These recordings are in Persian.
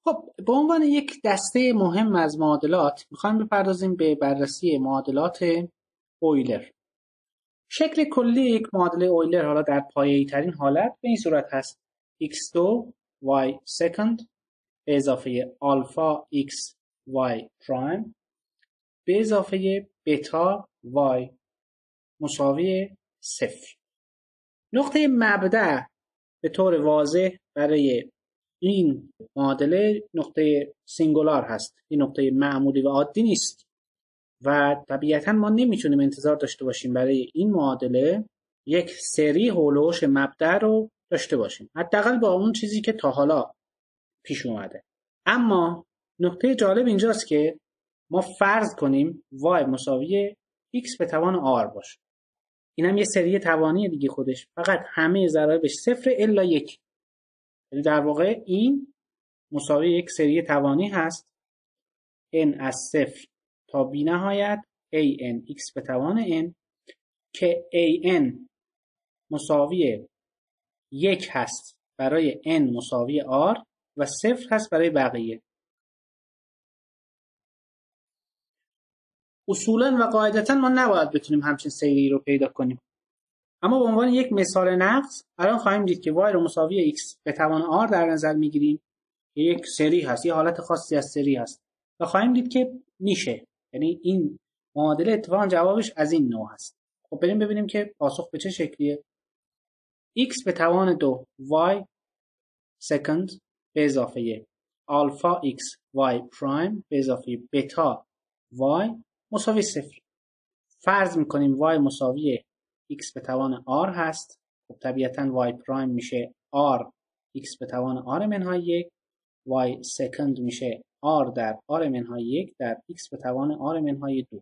خب به عنوان یک دسته مهم از معادلات میخوایم بپردازیم به بررسی معادلات اویلر. شکل کلی یک معادله اویلر حالا در پایه‌ای ترین حالت به این صورت هست: x2 y second به اضافه آلفا x y prime به اضافه بتا y مساوی 0. نقطه مبدأ به طور واضح برای این معادله نقطه سینگولار هست، این نقطه معمولی و عادی نیست و طبیعتا ما نمیتونیم انتظار داشته باشیم برای این معادله یک سری هولوش مبدأ رو داشته باشیم، حداقل با اون چیزی که تا حالا پیش اومده. اما نقطه جالب اینجاست که ما فرض کنیم y مساوی x به توان r باشه. این هم یه سری توانی دیگه خودش، فقط همه ضرایبش 0 الا 1. یعنی در واقع این مساوی یک سری توانی هست n از 0 تا بی نهایت an x به توان n که an مساوی 1 هست برای n مساوی r و 0 هست برای بقیه. اصولا و قاعدتا ما نباید بتونیم همچین سری رو پیدا کنیم، اما به عنوان یک مثال نقض الان خواهیم دید که y رو مساوی x به توان r در نظر میگیریم، یک سری هست، یه حالت خاصی از سری هست و خواهیم دید که میشه، یعنی این معادله اتفاقا جوابش از این نوع هست. خب بریم ببینیم که پاسخ به چه شکلیه. x به توان 2 y second به اضافه آلفا x y prime به اضافه بتا y مساوی 0. فرض میکنیم y مساوی x به توان r هست. خب طبیعتا y prime میشه r x به توان r منهای 1 y second میشه r در r منهای 1 در x به توان r منهای 2.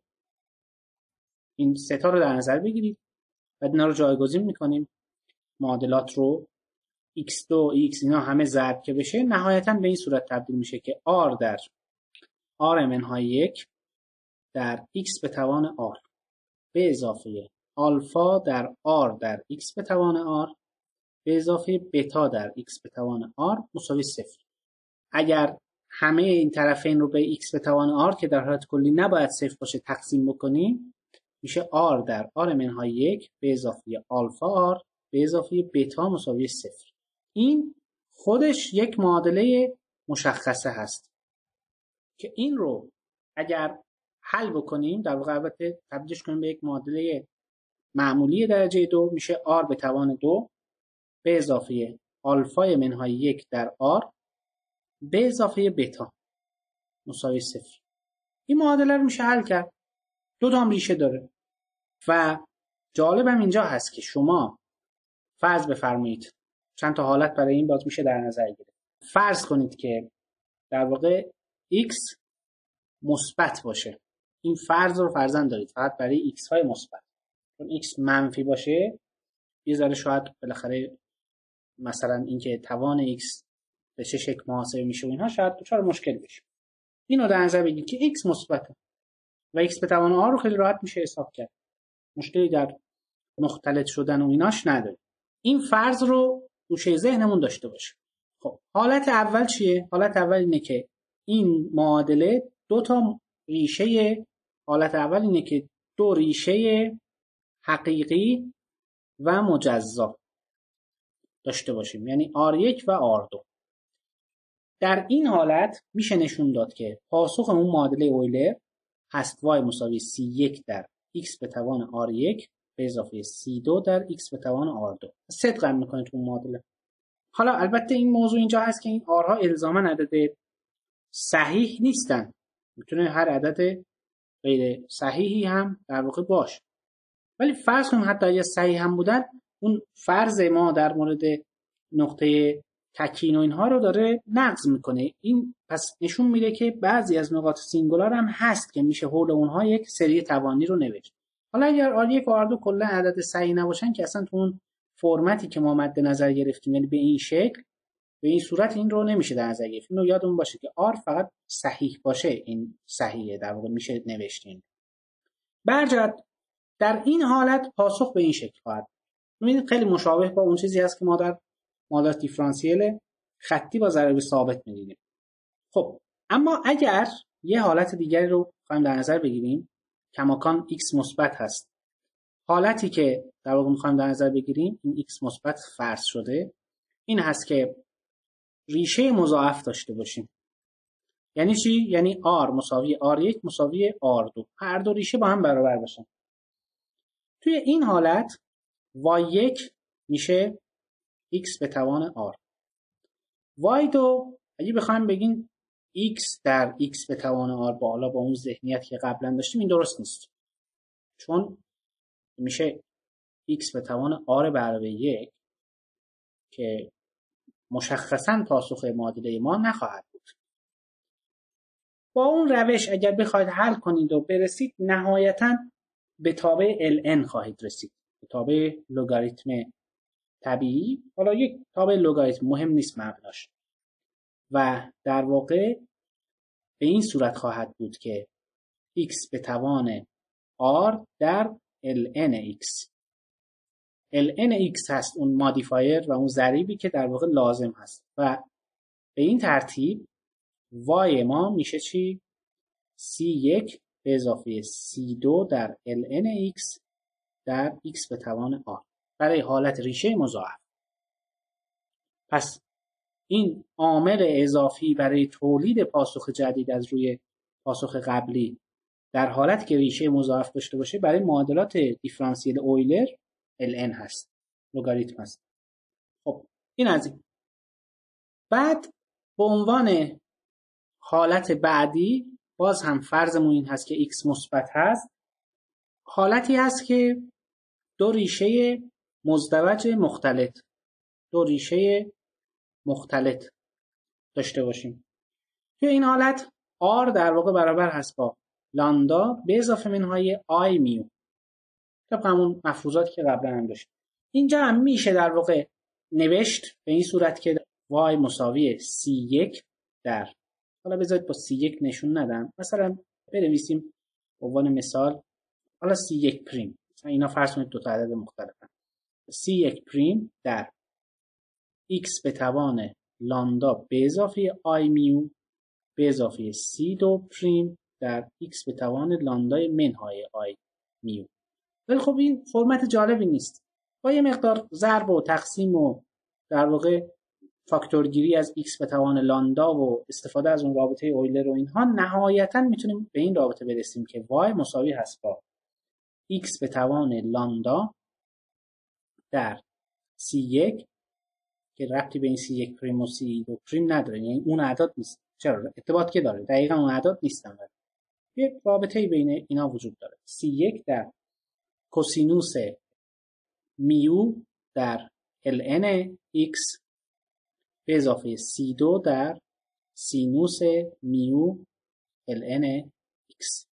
این سه تا رو در نظر بگیرید و اینا رو جایگزین میکنیم. معادلات رو x2 x اینا همه ضرب که بشه نهایتا به این صورت تبدیل میشه که r در r منهای 1 در x به توان r به اضافه آلفا در r در x به توان r به اضافه بتا در x به توان r مساوی 0. اگر همه این طرفین رو به x به توان r که در حالت کلی نباید 0 باشه تقسیم بکنیم میشه r در r منهای 1 به اضافه آلفا r به اضافه بتا مساوی 0. این خودش یک معادله مشخصه هست که این رو اگر حل بکنیم در واقع البته تبدیلش کنیم به یک معادله معمولی درجه 2 میشه r به توان 2 به اضافه آلفای منهای 1 در r به اضافه بتا مساوی 0. این معادله رو میشه حل کرد. دو تا هم ریشه داره و جالبم اینجا هست که شما فرض بفرمایید چند تا حالت برای این باز میشه در نظر گرفت. فرض کنید که در واقع x مثبت باشه. این فرض رو فرضاً دارید فقط برای x های مثبت. چون x منفی باشه یه ذره شاید بالاخره مثلا اینکه توان x به چه شکل محاسبه میشه و اینها شاید دچار مشکل بشه. اینو در نظر بگیرید که x مثبته و x به توان r رو خیلی راحت میشه حساب کرد. مشکلی در مختلط شدن و ایناش نداره. این فرض رو گوشه ذهنمون داشته باشه. خب حالت اول چیه؟ حالت اول اینه که این معادله دو تا ریشه، حالت اول اینه که دو ریشه حقیقی و مجزا داشته باشیم، یعنی R1 و R2. در این حالت میشه نشون داد که پاسخ اون معادله اویلر هست y مساوی C1 در x به توان R1 به اضافه C2 در x به توان R2. صدق میکنه تو معادله. حالا البته این موضوع اینجا هست که این R ها الزاما عدد صحیح نیستن، میتونه هر عدد غیر صحیحی هم در واقع باشه، ولی فرض کنیم حتی اگه صحیح هم بودن اون فرض ما در مورد نقطه تکین و اینها رو داره نقض میکنه. این پس نشون میده که بعضی از نقاط سینگولار هم هست که میشه حول اونها یک سری توانی رو نوشت. حالا اگر R1 و R2 کلا عدد صحیح نباشن که اصلا تو اون فرمتی که ما مد نظر گرفتیم، یعنی به این شکل به این صورت این رو نمیشه در نظر گرفت. اینو یادمون باشه که R فقط صحیح باشه این صحیحه، در واقع میشه نوشتین. برجت در این حالت پاسخ به این شکل خواهد. ببینید خیلی مشابه با اون چیزی هست که ما در معادلات دیفرانسیل خطی با ضرب ثابت می‌دیدیم. خب اما اگر یه حالت دیگری رو بخوایم در نظر بگیریم، کماکان x مثبت هست. حالتی که در واقع می‌خوایم در نظر بگیریم، این x مثبت فرض شده، این هست که ریشه مضاعف داشته باشیم. یعنی چی؟ یعنی r مساوی r1 مساوی r2، هر دو ریشه با هم برابر باشن. توی این حالت y1 میشه x به توان r. y2 اگه بخوایم بگیم x در x به توان r بالا با اون ذهنیت که قبلا داشتیم، این درست نیست. چون میشه x به توان r به علاوه 1 که مشخصاً پاسخ معادله ما نخواهد بود. با اون روش اگر بخواید حل کنید و برسید، نهایتاً به تابع ln خواهید رسید، به تابع لگاریتم طبیعی. حالا یک تابع لگاریتم مهم نیست مبناش، و در واقع به این صورت خواهد بود که x به توان r در ln x. ln x هست اون مادیفایر و اون ضریبی که در واقع لازم هست، و به این ترتیب y ما میشه چی؟ c1 به اضافه c2 در ln x در x به توان r برای حالت ریشه مضاعف. پس این عامل اضافی برای تولید پاسخ جدید از روی پاسخ قبلی در حالتی که ریشه مضاعف داشته باشه، برای معادلات دیفرانسیل اویلر ln هست، لگاریتم هست. خب این از این. بعد به عنوان حالت بعدی باز هم فرضمون این هست که x مثبت هست. حالتی هست که دو ریشه مزدوج مختلط، دو ریشه مختلط داشته باشیم. توی این حالت r در واقع برابر هست با لامدا به اضافه منهای i میو، طبق همون مفروضاتی که قبلا هم داشتیم. اینجا هم میشه در واقع نوشت به این صورت که y مساوی c1 در، حالا بذارید با c1 نشون ندم، مثلا بنویسیم به عنوان مثال حالا c1 پریم، مثلا اینا فرض کنید دو تا عدد مختلفن، c1 پریم در x به توان لامدا به اضافه i میو به اضافه c2 پریم در x به توان لامدای منهای i میو. ولی خب این فرمت جالبی نیست. با یه مقدار ضرب و تقسیم و در واقع فاکتورگیری از x به توان لامدا و استفاده از اون رابطه اویلر و اینها، نهایتا میتونیم به این رابطه برسیم که y مساوی هست با x به توان لامدا در c1 که ربطی به این c1 پریم و c2 پریم نداره، یعنی اون اعداد نیست. چرا؟ ارتباط که داره، دقیقا اون اعداد نیستن، ولی یه رابطه بین اینا وجود داره. c1 در کوسینوس میو در ln x به اضافه c2 در سینوس میو ln x.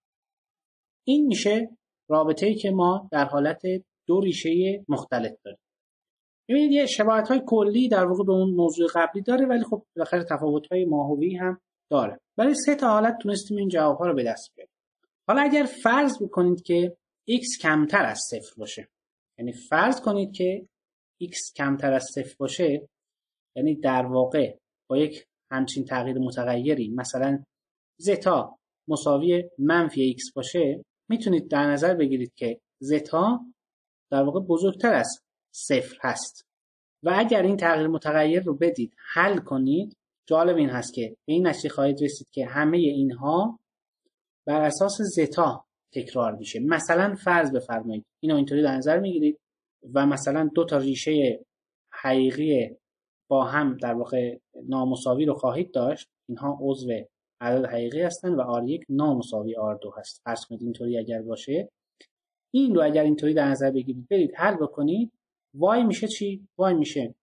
این میشه رابطه‌ای که ما در حالت دو ریشه مختلط داریم. ببینید یه شباهت‌های کلی در واقع به اون موضوع قبلی داره، ولی خب بالاخره تفاوت‌های ماهوی هم داره. برای سه تا حالت تونستیم این جواب‌ها رو به دست بیاریم. حالا اگر فرض بکنید که x کمتر از صفر باشه، یعنی فرض کنید که x کمتر از صفر باشه، یعنی در واقع با یک همچین تغییر متغیری، مثلا زتا مساوی منفی x باشه، میتونید در نظر بگیرید که زتا در واقع بزرگتر از صفر هست. و اگر این تغییر متغیر رو بدید حل کنید، جالب این هست که به این نتیجه خواهید رسید که همه اینها بر اساس زتا تکرار میشه. مثلا فرض بفرمایید اینو اینطوری در نظر میگیرید و مثلا دو تا ریشه حقیقی با هم در واقع نامساوی رو خواهید داشت. اینها عضو عدد حقیقی هستن و r1 نامساوی r2 هست. فرض کنید اینطوری اگر باشه، این رو اگر اینطوری در نظر بگیرید برید حل بکنید، y میشه چی؟ y میشه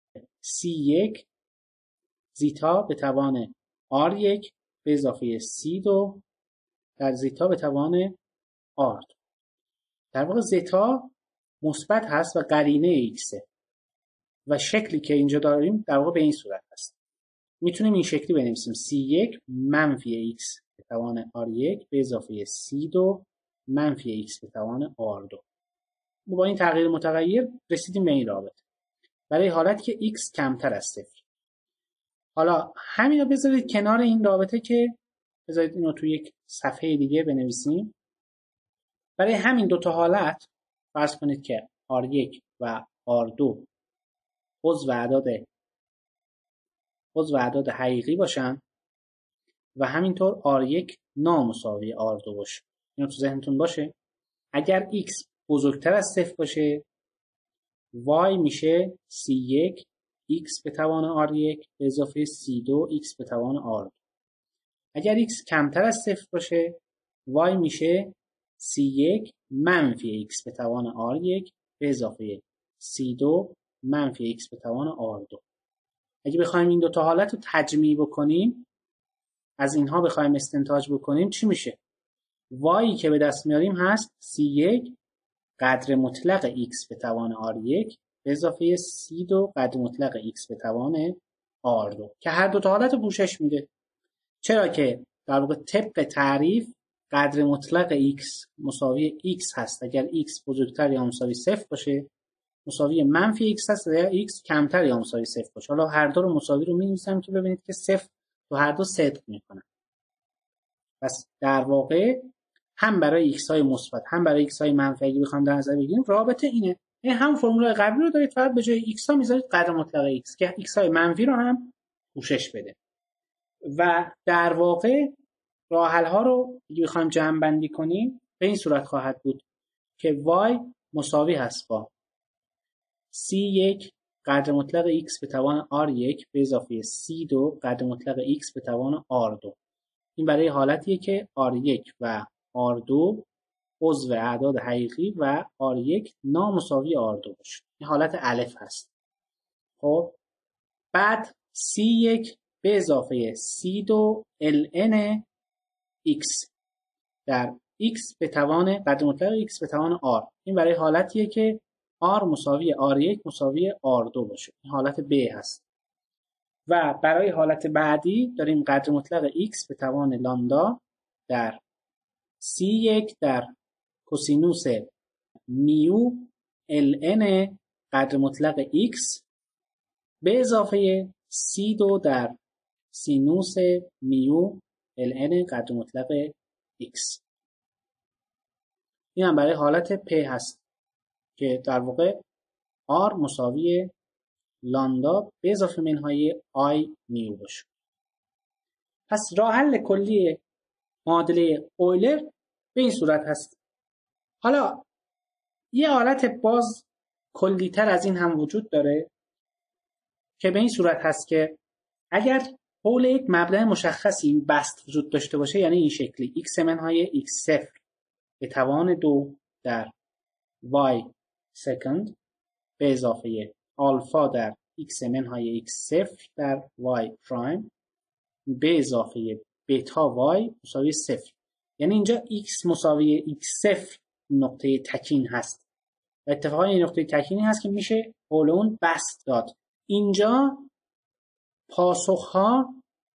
c1 زیتا به توان r1 به اضافه c2 در زیتا به توان r2. در واقع زیتا مثبت هست و قرینه x و شکلی که اینجا داریم در واقع به این صورت هست. میتونیم این شکلی بنویسیم c1 منفی x به توان r1 به اضافه c2 منفی x به توان r2. با این تغییر متغیر رسیدیم به این رابطه برای حالت که x کمتر از صفر. حالا همین رو بذارید کنار این رابطه که بذارید اینو تو یک صفحه دیگه بنویسیم. برای همین دوتا حالت فرض کنید که R1 و R2 عضو اعداد حقیقی باشن و همینطور R1 نامساوی R2 باشه. اینو تو ذهنتون باشه. اگر x بزرگتر از 0 باشه y میشه C1 x به توان R1 به اضافه C2 x به توان R2. اگر x کمتر از 0 باشه y میشه C1 منفی x به توان R1 به اضافه C2 منفی x به توان R2. اگه بخوایم این دوتا حالت رو تجمیع بکنیم، از اینها بخوایم استنتاج بکنیم، چی میشه؟ y که به دست میاریم هست C1 قدر مطلق x به توان R1 به اضافه C2 قدر مطلق x به توان R2 که هر دوتا حالت رو پوشش میده. چرا که در واقع طبق تعریف قدر مطلق x مساوی x هست اگر x بزرگتر یا مساوی 0 باشه، مساوی منفی x هست اگر x کمتر یا مساوی 0 باشه. حالا هر دو رو مساوی رو می‌نویسم که ببینید که 0 تو هر دو صدق میکنه. پس در واقع هم برای x های مثبت هم برای x های منفی اگه بخوام در نظر بگیریم رابطه اینه. این هم فرمول قبلی رو دارید، فقط به جای x ها میذارید قدر مطلق x که x های منفی رو هم پوشش بده. و در واقع راه حل ها رو اگه بخوایم جمع بندی کنیم به این صورت خواهد بود که y مساوی هست با C1 قدر مطلق x به توان R1 به اضافه C2 قدر مطلق x به توان R2. این برای حالتیه که R1 و R2 عضو اعداد حقیقی و R1 نامساوی R2 باشه. این حالت الف هست. خب بعد C1 به اضافه C2 ln x در x به توان قدر مطلق x به توان r. این برای حالتیه که r مساوی r1 مساوی r2 باشه. این حالت ب هست. و برای حالت بعدی داریم قدر مطلق x به توان لامدا در c1 در کوسینوس میو ln قدر مطلق x به اضافه c2 در سینوس میو ln قدر مطلق x. این هم برای حالت پ هست که در واقع r مساوی لامدا به اضافه منهای i میو باشه. پس راه حل کلی معادله اویلر به این صورت هست. حالا یه حالت باز کلی‌تر از این هم وجود داره که به این صورت هست که اگر حول یک مبلغ مشخصی بسط وجود داشته باشه، یعنی این شکلی x منهای x0 به توان 2 در y سکند به اضافه آلفا در x منهای x0 در y پرایم به اضافه بتا y مساوی 0. یعنی اینجا x مساوی x0 نقطه تکین هست. اتفاقا این نقطه تکینی هست که میشه حول اون بسط داد. اینجا پاسخها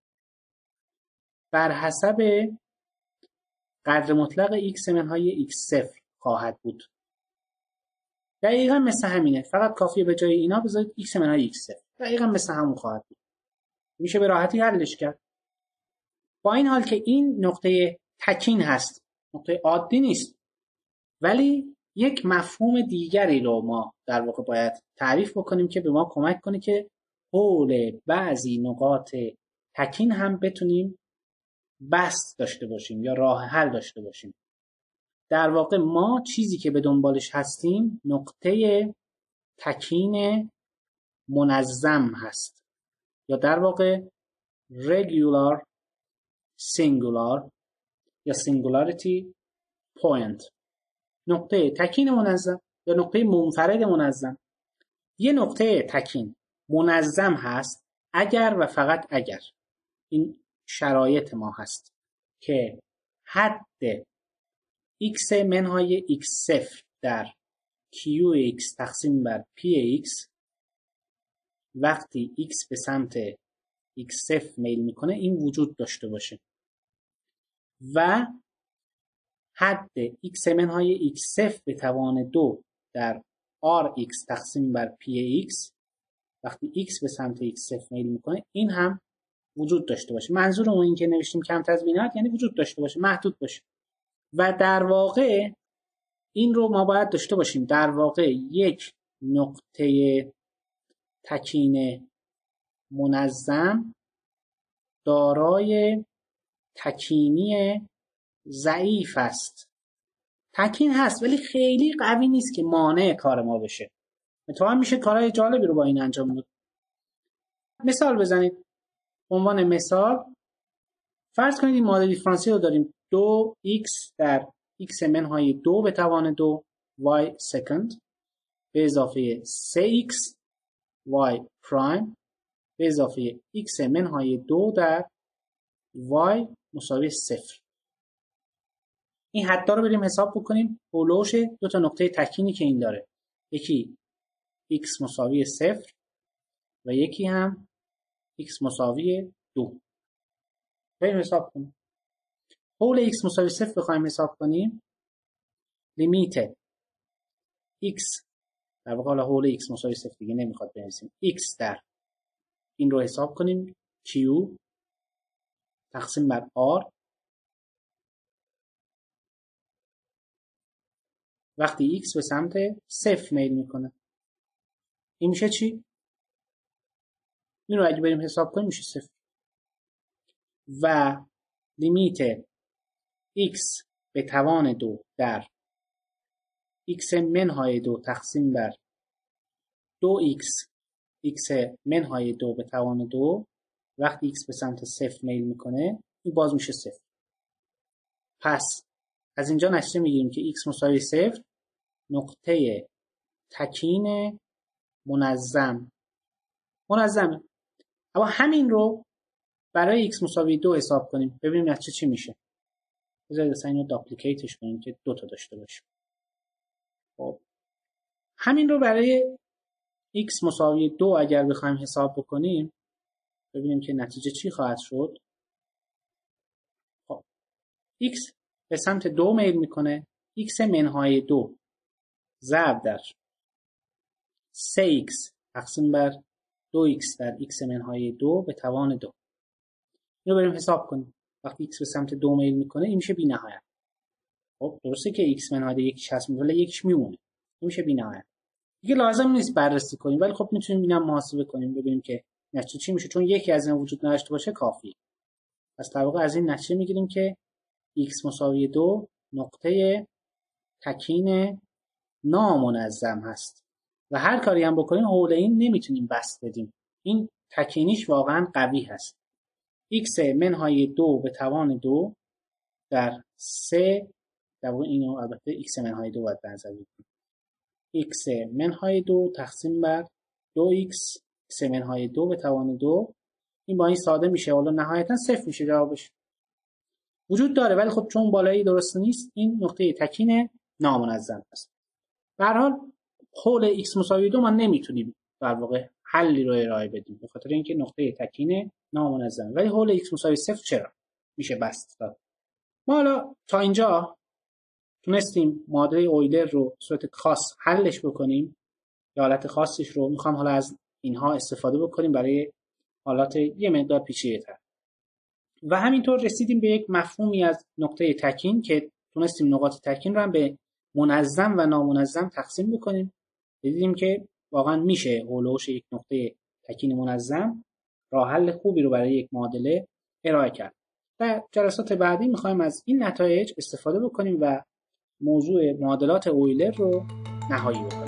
بر حسب قدر مطلق x منهای x0 خواهد بود. دقیقا مثل همینه، فقط کافیه به جای اینا بذارید x منهای x0. دقیقا مثل همون خواهد بود. میشه به راحتی حلش کرد. با این حال که این نقطه تکین هست، نقطه عادی نیست، ولی یک مفهوم دیگری رو ما در واقع باید تعریف بکنیم که به ما کمک کنه که حول بعضی نقاط تکین هم بتونیم بسط داشته باشیم یا راه حل داشته باشیم. در واقع ما چیزی که به دنبالش هستیم نقطه تکین منظم هست یا در واقع regular singular یا singularity point، نقطه تکین منظم یا نقطه منفرد منظم. یه نقطه تکین منظم هست اگر و فقط اگر این شرایط ما هست که حد x منهای x0 در qx تقسیم بر px وقتی x به سمت x0 میل میکنه این وجود داشته باشه و حد x منهای x0 به توان 2 در rx تقسیم بر px وقتی x به سمت x صفر میل میکنه این هم وجود داشته باشه. منظورمون این که نوشتیم کمتر از بینهایت یعنی وجود داشته باشه، محدود باشه. و در واقع این رو ما باید داشته باشیم، در واقع یک نقطه تکین منظم دارای تکینی ضعیف است. تکین هست ولی خیلی قوی نیست که مانع کار ما بشه. اتفاقا میشه کارهای جالبی رو با این انجام داد. مثال بزنید. عنوان مثال فرض کنید این ماده دیفرانسیل رو داریم 2x در x منهای 2 به توان 2 y سکند به اضافه 3x y پرایم به اضافه x منهای 2 در y مساوی 0. این حدا رو بریم حساب بکنیم. هولوش دو تا نقطه تکینی که این داره، یکی x مساوی 0 و یکی هم x مساوی 2. بریم حساب کنیم. حول x مساوی 0 بخوایم حساب کنیم، لیمیت x در واقع حالا حول x مساوی 0 دیگه نمیخواد بنویسیم، x در این رو حساب کنیم q تقسیم بر r وقتی x به سمت 0 میل میکنه. این میشه چی؟ این رو اگه بریم حساب کنیم میشه 0. و لیمیت x به توان 2 در x منهای 2 تقسیم بر 2x x منهای 2 به توان 2 وقتی x به سمت 0 میل میکنه این باز میشه 0. پس از اینجا نتیجه میگیریم که x مساوی 0 نقطه تکین منظمه. اما همین رو برای x مساوی 2 حساب کنیم ببینیم نتیجه چی میشه. بذارید اصلا اینو داپلیکیتش کنیم که 2 تا داشته باشیم. خب همین رو برای x مساوی 2 اگر بخوایم حساب بکنیم ببینیم که نتیجه چی خواهد شد. خب x به سمت 2 میل میکنه، x منهای 2 ضرب در 3x تقسیم بر 2x در x منهای 2 به توان 2. اینو بریم حساب کنیم. وقتی x به سمت 2 میل میکنه این میشه بی نهایت. خب درسته که x منهای 2 یکیش هست ولی یکیش میمونه. این میشه بی نهایت. دیگه لازم نیست بررسی کنیم ولی خب میتونیم اینم محاسبه کنیم ببینیم که نتیجه چی میشه، چون یکی از اینا وجود نداشته باشه کافیه. پس در واقع از این نتیجه میگیریم که x مساوی 2 نقطه تکین نامنظم هست و هر کاری هم بکنیم حول این نمیتونیم بست بدیم. این تکینیش واقعا قوی هست. x منهای 2 به توان 2 در 3 در واقع اینو البته x منهای 2 باید در نظر بگیریم. x منهای 2 تقسیم بر 2x x منهای 2 به توان 2 این با این ساده میشه. حالا نهایتا 0 میشه جوابش. وجود داره ولی خب چون بالایی درست نیست این نقطه تکین نامنظم است. به هر حال حول x مساوی 2 ما نمیتونیم در واقع حلی رو ارائه بدیم به خاطر اینکه نقطه تکین نامنظمه، ولی حول x مساوی 0 چرا میشه بست داد. ما حالا تا اینجا تونستیم معادله اویلر رو صورت خاص حلش بکنیم. یا حالت خاصش رو میخوام حالا از اینها استفاده بکنیم برای حالات یه مقدار پیچیده‌تر. و همینطور رسیدیم به یک مفهومی از نقطه تکین که تونستیم نقاط تکین رو هم به منظم و نامنظم تقسیم بکنیم. دیدیم که واقعا میشه هولوش یک نقطه تکین منظم راه حل خوبی رو برای یک معادله ارائه کرد. در جلسات بعدی میخوایم از این نتایج استفاده بکنیم و موضوع معادلات اویلر رو نهایی بکنیم.